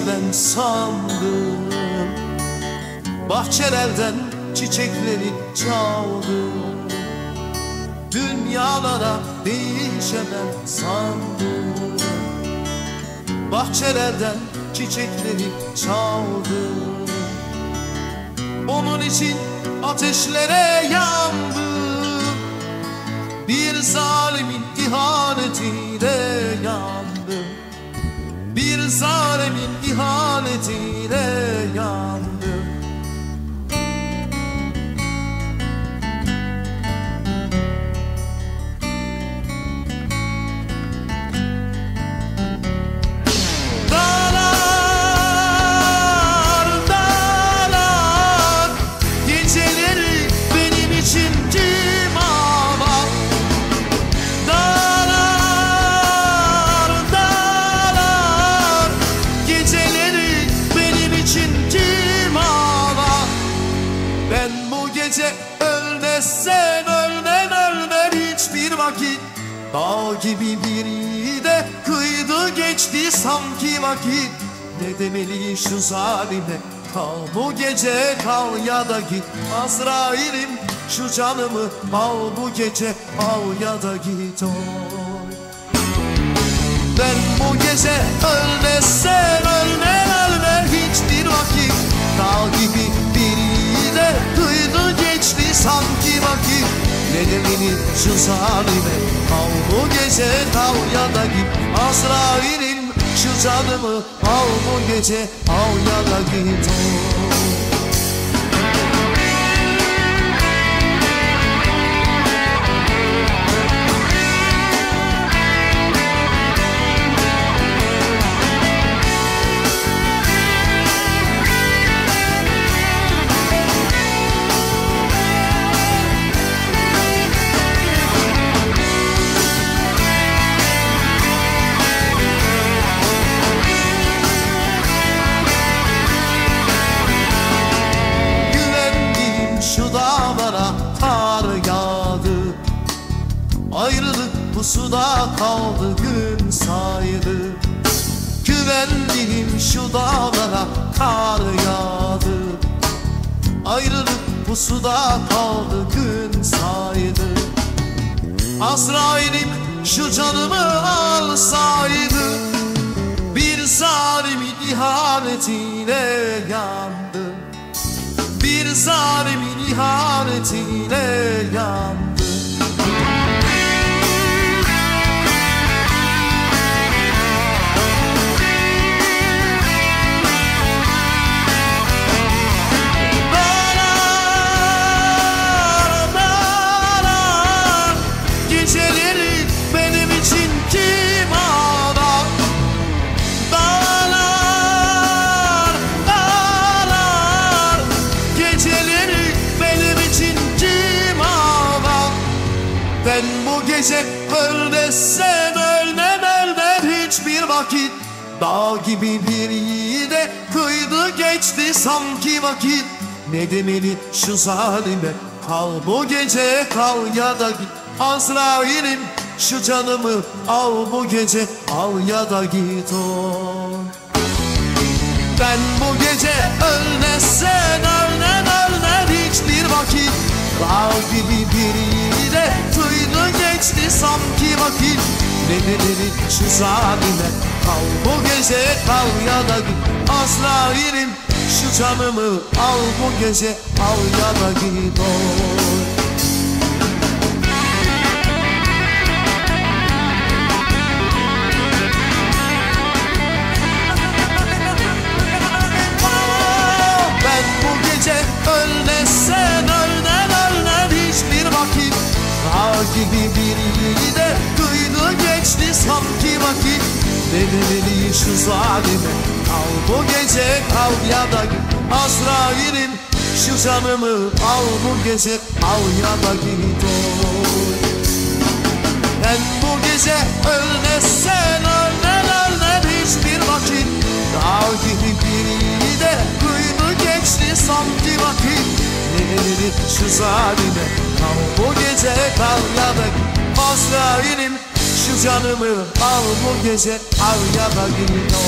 ben sandım. Bahçelerden çiçekleri çaldım. Dünyalara değişemem sandım. Bahçelerden çiçekleri çaldım. Onun için ateşlere yandım. Bir zalimin ihanetiyle yandım. Bir zalimin ihanetiyle yandım. Gece ölmezsen ölmem hiçbir vakit. Dağ gibi biri de kıydı geçti sanki vakit. Ne demeli şu zalime, kal bu gece kal ya da git. Azrail'im şu canımı al bu gece al ya da git oy. Ben bu gece ölmezsen ölmem hiçbir vakit. Dağ gibi biri de kıydı geçti sanki vakit. Ne demeli şu zalime, kal bu gece kal ya da git. Azrail'im şu canımı al bu gece al ya da git oy. Ayrılık pusuda kaldı gün saydı. Güvendiğim şu dağlara kar yağdı. Ayrılık pusuda kaldı gün saydı. Azrail'im şu canımı alsaydı. Bir zalimin ihanetiyle yandım. Bir zalimin ihanetiyle yandım. Ben bu gece ölmezsem ölmem hiçbir vakit. Dağ gibi biri de kıydı geçti sanki vakit. Ne demeli şu zalime, kal bu gece kal ya da git. Azrail'im şu canımı al bu gece al ya da git oy. Ben bu gece ölmezsem ölmem hiçbir vakit. Dağ gibi biri de kıydı geçti sanki vakit. Ne demeli şu zalime, kal bu gece kal ya da git. Azrail'im şu canımı al bu gece al ya da git oy. Ben bu gece ölmezsen ölmem hiçbir vakit. Dağ gibi biri de kıydı geçti sanki vakit. Ne demeli şu zalime, kal bu gece kal ya da git. Azrail'im şu canımı al bu gece al ya da git oy. Ben bu gece ölmezsen ölmem hiçbir vakit. Dağ gibi biri de kıydı geçti sanki vakit. Ne demeli şu zalime, kal bu gece kal ya da git. Azrail'im şu canımı al bu gece al ya da git oy.